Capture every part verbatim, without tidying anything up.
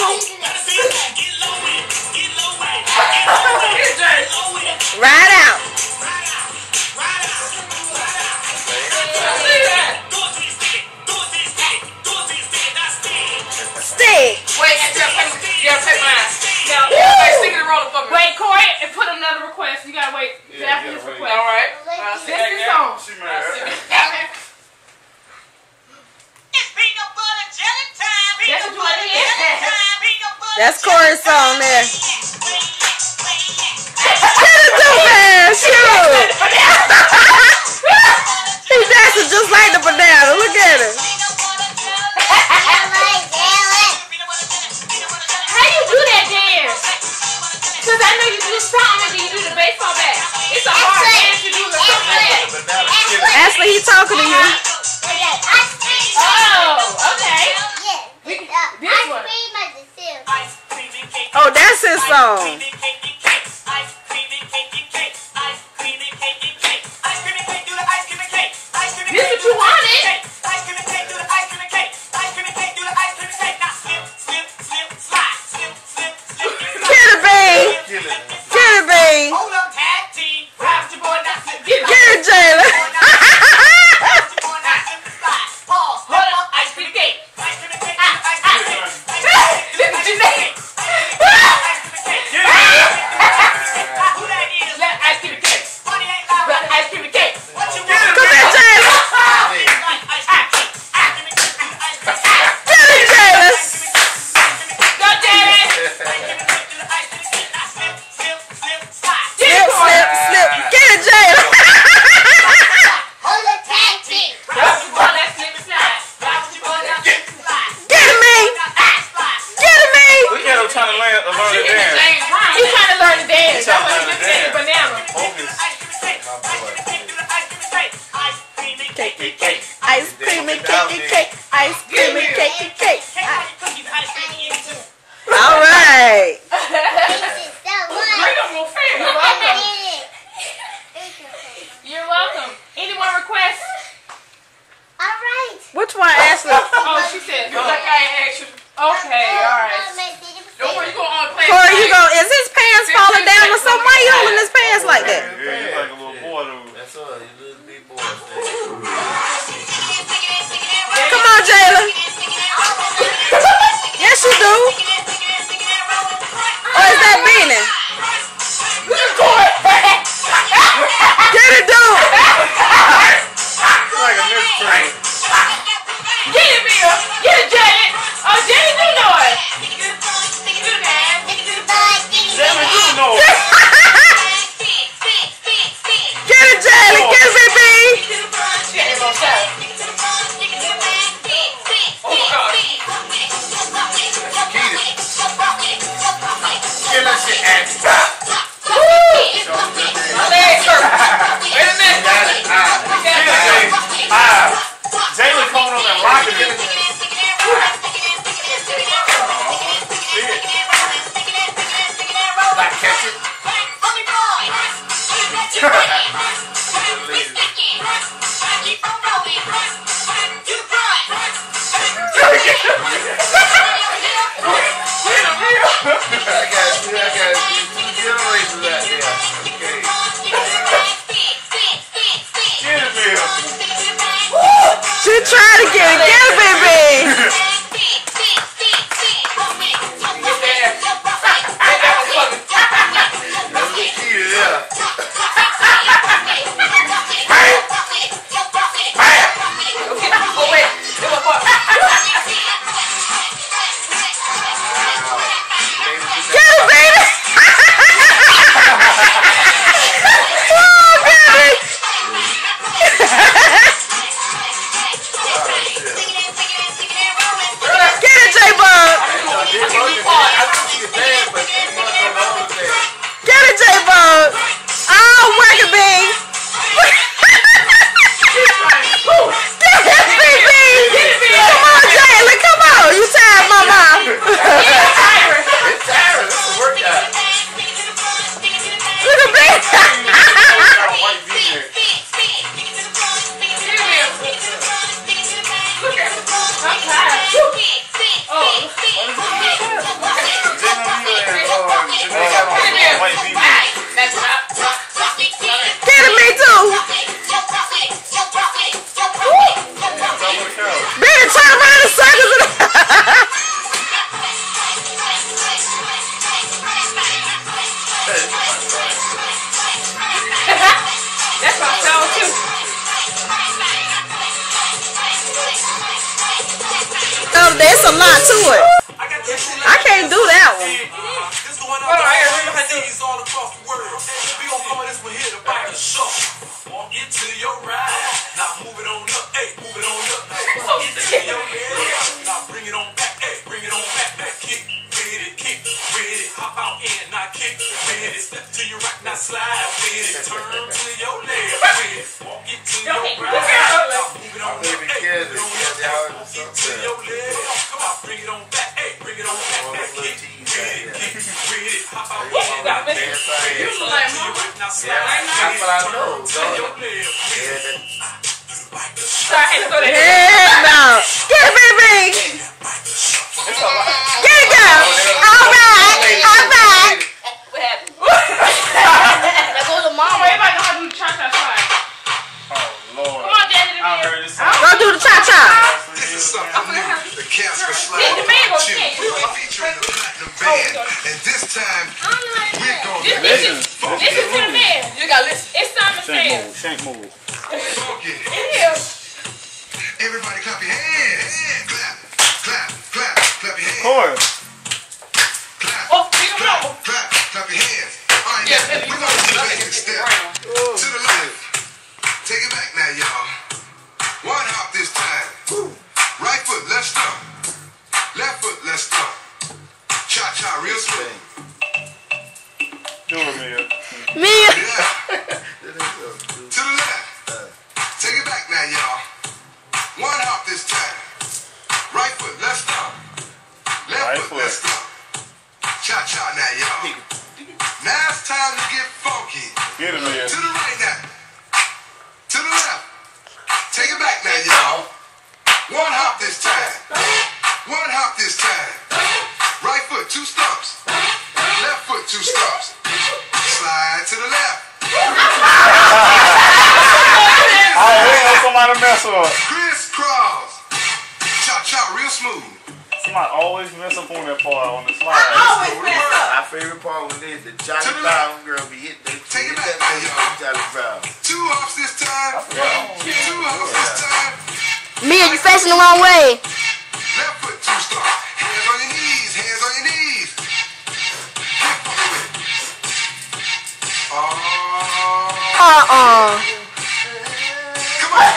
Ride out. Stick. Wait, you gotta take mine. No, hey, stick it and roll it for me. Wait, Corey, and put another request. You gotta wait. Yeah, after this wait. request. All right. Uh, this is song. She mad. That's what you want to hear? That's Corey's song there. Get it too fast, shoot. He dancing just like the banana. Look at him. How you do that dance? Because I know you do something and then you do the baseball bat. It's a hard dance to do something like that. Ashley, he talking to you. Oh, okay. This one. Oh, that's his song. This what you wanted. Kitty Bee. Kitty Bee. Get it, Jayla. Ice cream and cake and cake. Ice cream and cake and cake. All right. You're welcome. Any more requests? All right. Which one, Ashley? Oh, she said, like I asked you. Okay, all right. Don't worry, you go on play. Corey, you go. Is his pants falling down or something? Why you holding his pants like that? Yeah, you like a little boy, though. That's all. You little big boy. Come on, Jayla. Yes, you do. Or is that Beanie? Get it, dude. Like a mystery. Get it, Bill. Get it, Janet. Oh, Janet, do know it. Jamie do know it. it's a lot to it. I can't do that one. Hold on, I gotta remember how to do it. all across the world. We gon' call this one here the bike of show. Walk into your ride. Now move it on up, hey, move it on up. Walk into your head. Now bring it on back, hey, bring it on back. That kick, with it, kick, with it. Hop out in, now kick, with it. Step to your right, now slide with it. Turn to your left, with it. Walk into your ride. Now move it on up, hey, move it on up. Walk into your left. Come on, bring it on back, hey, bring it on back. That kick, with it, kick, with it. Hop out in, now kick, with it. You look like mama. That's what I know. So I had to go to Heck no. Get it, baby. Get it, girl. All right. All right. What happened? Now go to Oh, mama. everybody know how to do the cha-cha slide. Oh, Lord. Come on, Daddy. I heard this. Go do the cha-cha. This is something new. The Casper Slide Did the man go two. kick? Featuring the Platinum Band. And this time, we're going This, to this is, this is to the man. You gotta listen. It's Simon Shank Says. move. Shank move. funky. It is. Everybody clap your hands. Clap, clap, clap, clap your Of hands. course. Clap, Oh, big clap, roll. clap, clap your hands. All right, Yeah, now, baby, we're you going to know, take it a step round. to the left. Take it back now, y'all. One hop this time. Right foot, left stomp. Left foot, left stomp. Cha-cha, real smooth. Do it, Mia. Mia. Yeah. To the left. Take it back now, y'all. One hop this time. Right foot, left stomp. Left Right foot, foot. left stomp. Cha-cha now, y'all. Now it's time to get funky. Get it, Mia. To the right now. To the left. Take it back now, y'all. One hop this time. One hop this time. Right foot, two stumps. Left foot, two stumps. Slide to the left. I hate when somebody mess up. Crisscross. Cha-cha, real smooth. Somebody always mess up on that part on the slide. Always mess up. My favorite part when they the Charlie Brown girl be hitting they Take it hit back that now, thing, Charlie Brown. Two hops this time. Two hops this time. Mia, you facing the wrong way. Left foot, two stomps. Hands on your knees. Hands on your knees. Get funky with it. Oh. Uh-uh. Come on.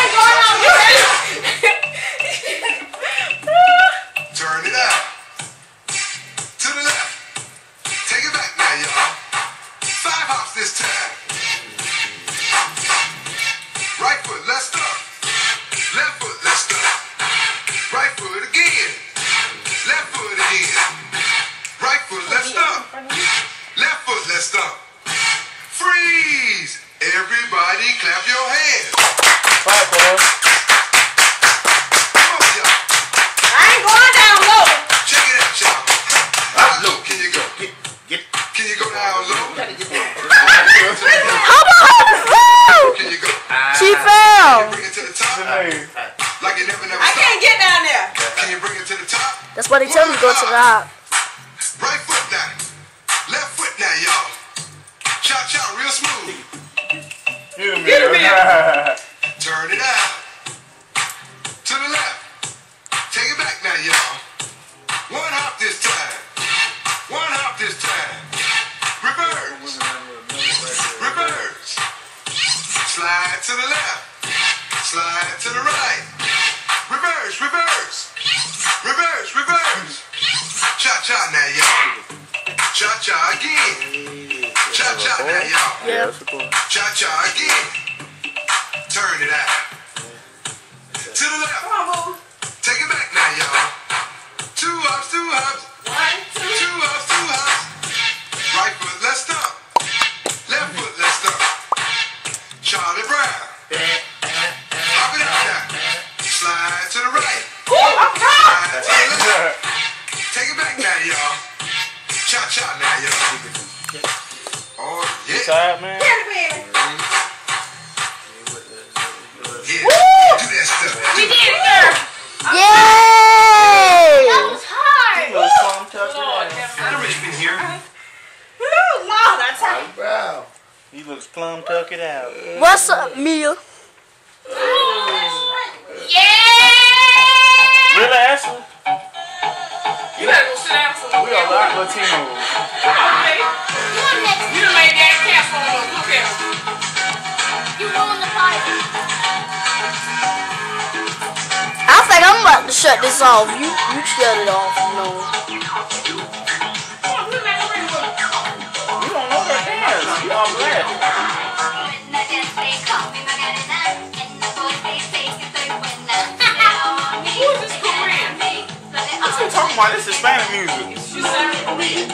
Turn it out. To the left. Take it back now, y'all. Five hops this time. Right foot, left stomp. Left foot, left stomp. Right foot again. Left foot again. Right foot, left stomp. Left foot, left stomp. Freeze! Everybody clap your hands. Clap, boy. Come on, y'all. I ain't going down low. Check it out, y'all. How low can you go? Get get Can you go down low? Hold on. Woo! Can you go? She fell. Bring it to the top Hey. like it never, never I stopped. can't get down there. Can you bring it to the top? That's why they tell me to go to the hop. Right foot now. Left foot now, y'all. Cha-cha, real smooth. Get it, Get it, Mia. Turn it out. To the left. Take it back now, y'all. One hop this time. One hop this time. Reverse. Reverse. Slide to the left. Slide to the right. Reverse, reverse. Reverse, reverse. Cha-cha now, y'all. Cha-cha again. Cha-cha now, y'all. Yeah, that's cool. Cha-cha again. Turn it out. To the left. Come on, boo. Take it back now, y'all. Two hops, two hops. One, two. Two hops, two hops. Right foot, left stomp. Left foot, left stomp. Charlie Brown. Hop it out now. Slide to the right. Ooh, I'm proud. Slide to the left. Take it back now, y'all. Cha-cha now, y'all. Oh, yeah. Tired, man? Get it, baby. Yeah. Do that stuff. We did it, girl. Yay! That was hard. Lord, have mercy. been here. Ooh, Lord, I tell you. Charlie Brown. He looks plumb tuck it out. What's up, Mia? Yeah! Really, Ashley? sit down for We are like Latinos. Come on, baby. You done made that cap on us. Look at him. You ruined the party. I think I'm about to shut this off. You you shut it off, you know. Come on, put that ring with him. You don't know that dance. You all glad. Who is this Korean? What you talking about? This is Spanish music. She sounded Korean.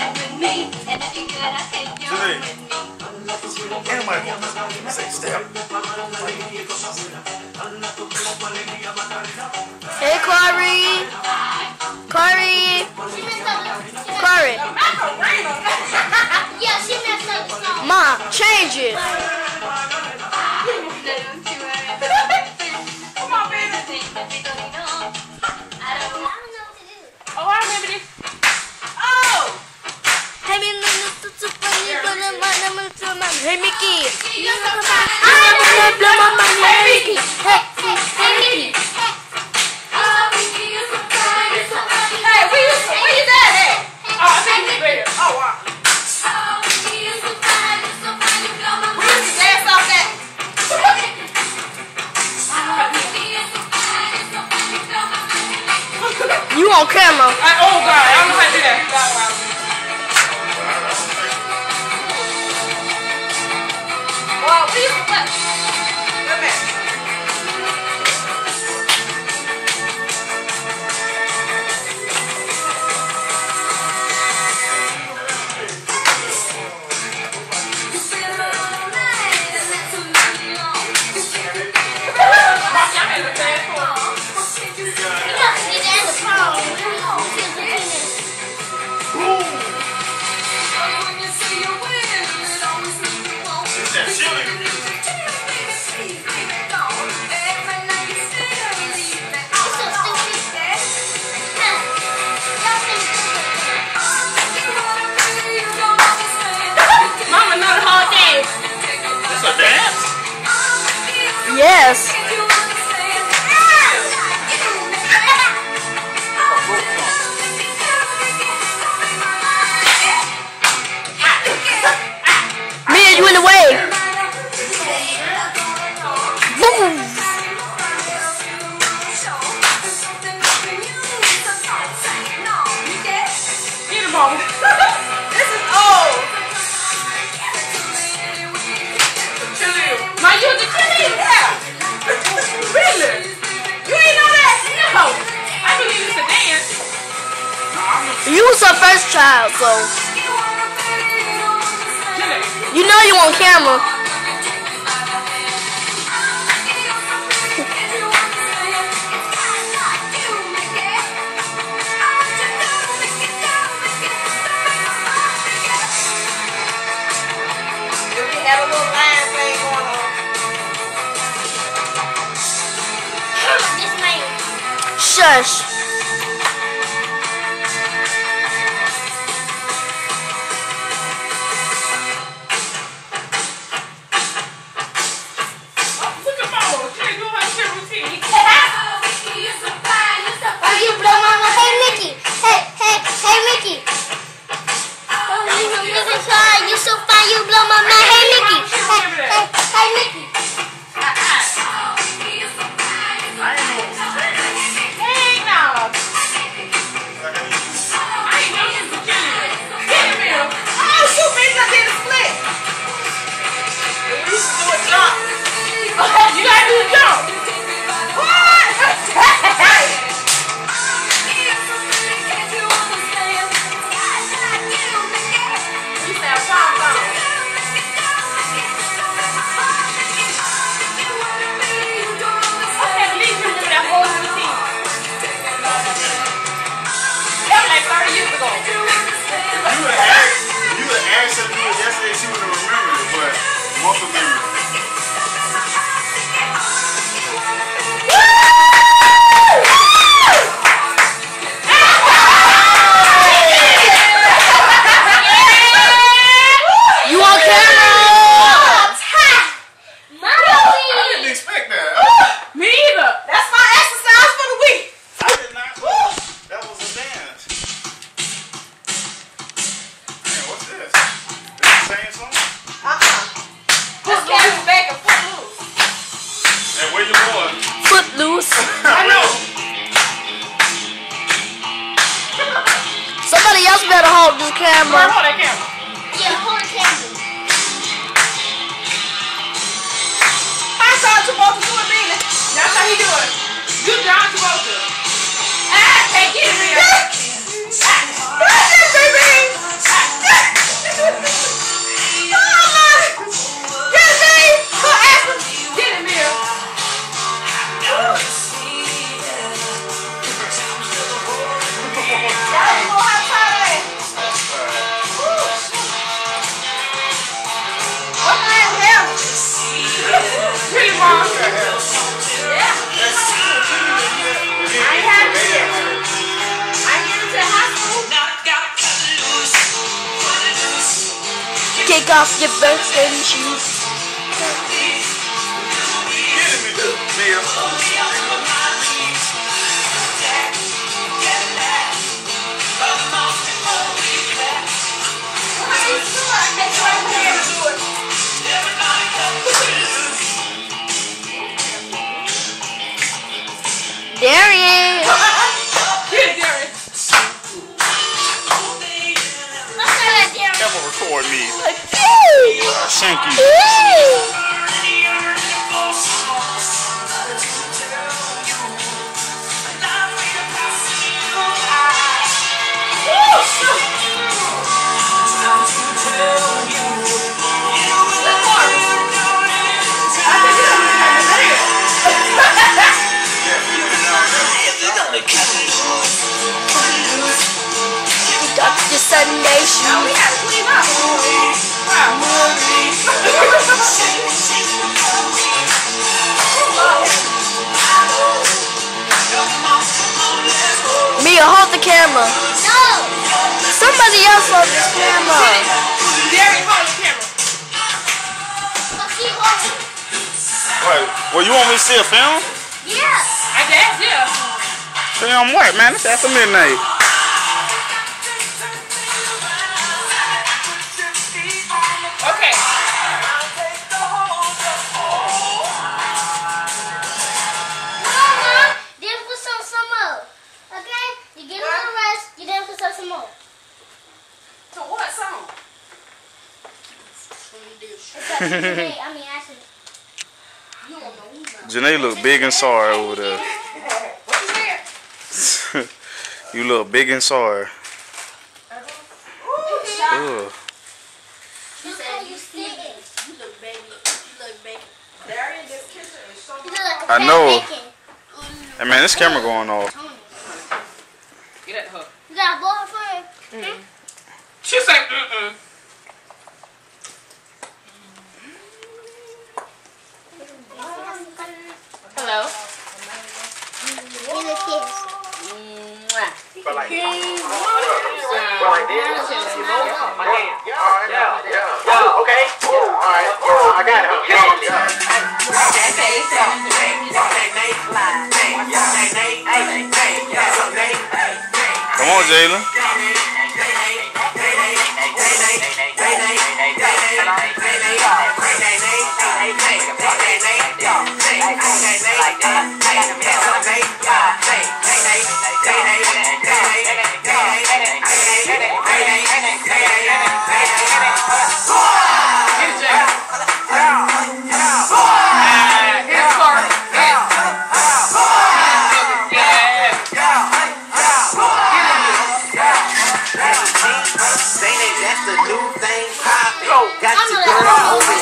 Today. Anybody say step? Hey, Corey. Corey. Corey. Yeah, she messed up the song. Mom, change it. Come on, baby. I don't know what to do. Oh, I remember this. Oh! Hey, me, hey, Mickey. You know the Hey, Mickey. Hey, hey, Mickey. Hey, where you, where you at? Hey. Oh, I think he's right here. Oh, wow. We used to dance off that. You on camera. I, oh, God. I don't know how to do that. God, wow. Well, we used to what? Wait a minute. Mama know the whole thing. It's a dance? Yes. Me and you in the way. Boom. Get him on. This is old. My you the cheerleader? Yeah. Really? You ain't know that? No. I knew you used to dance. You was her first child, so you know you on camera. We had a little line thing going on. This man. Shush. Look at Mama. She ain't doing her shit routine. Oh, you blow mama. Hey, Mickey. Hey, hey, hey, Mickey. Oh, you so Mickey fine. You so fine. You blow my mind. Hey, Mickey. Hey, hey, hey, Mickey. Hey, now. I ain't know you was a cheerleader. Get him here. Oh, shoot, baby, I did a split. We used to do a jump. You gotta do a jump. What? Hey. We used to have pom poms. Okay, at least you do that whole routine. That was like thirty years ago. You would ask, you would ask her to do it yesterday, she would have remembered it, but muscle memory. You on camera? I didn't expect that. Me either. That's my exercise for the week. I did not. That was a dance. camera. Hold that camera. Yeah, hold the camera. I saw Travolta doing Beanie. That's how he do it. You John Travolta. Ah, hey, get him here. Ah, get him, baby. Ah, get him. Get him, baby. Go ask him. Get him here. Really, Mom? Yeah. I ain't had it yet. I ain't get into high school. Take off your birthday shoes. Darian. Get it, Darian. Never record me. Okay. Thank you. Hey. Got the Sunday shoes. Now we gotta clean up. Mia, hold the camera. No. Somebody else hold this camera. Darian, hold the camera. But she holds it. Wait, well, you want me to see a film? Yeah. I guess, yeah. Film what, man? It's after midnight. Okay. Mama, then put some, some more. Okay? You get a little rest, you then put some, some more. So what song? It's up to you. I mean, actually. You don't know who's not. Janae look big and sorry over there. What you saying? You look big and sorry. Ugh. Look how you sitting. You look baby. You look baby. Darian just kissed her and showed You her. look like a I fat know. bacon. Hey, man, this camera going off. Get at her. You got a boyfriend? She said, mm-mm. Hello. Give me a kiss. But like, well, like this, you know, my hand. Yeah, yeah, yeah. Yeah, okay. Yeah, all right. Yeah, I got it. Yeah, yeah. Come on, Jalen. Got your girl over